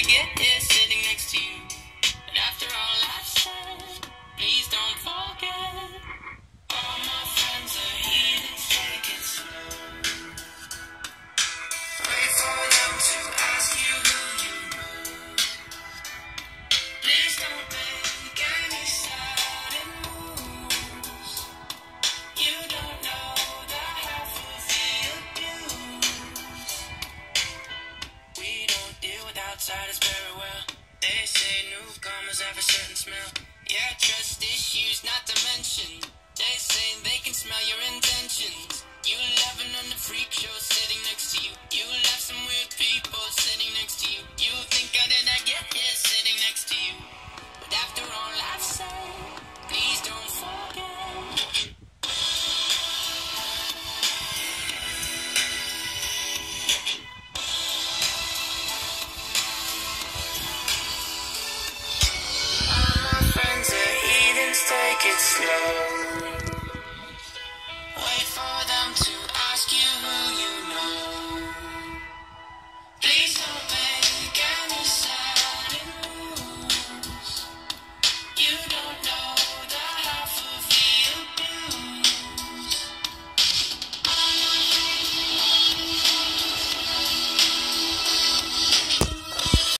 get here sitting next to you? But after all I've said, please don't forget. All my friends are heathens, take it slow. Wait for them to ask you who you know. Please don't make any sudden moves. You don't know the half of the abuse. We don't deal with outsiders very well. They say newcomers have a certain smell. Yeah, trust issues not to mention. They say they can smell your intentions. You laughing on the freak show sitting next to you. You left some weird people sitting next to you. You think I did not get here sitting next to you? But after all I've said, please don't forget. All my friends are heathens, take it slow.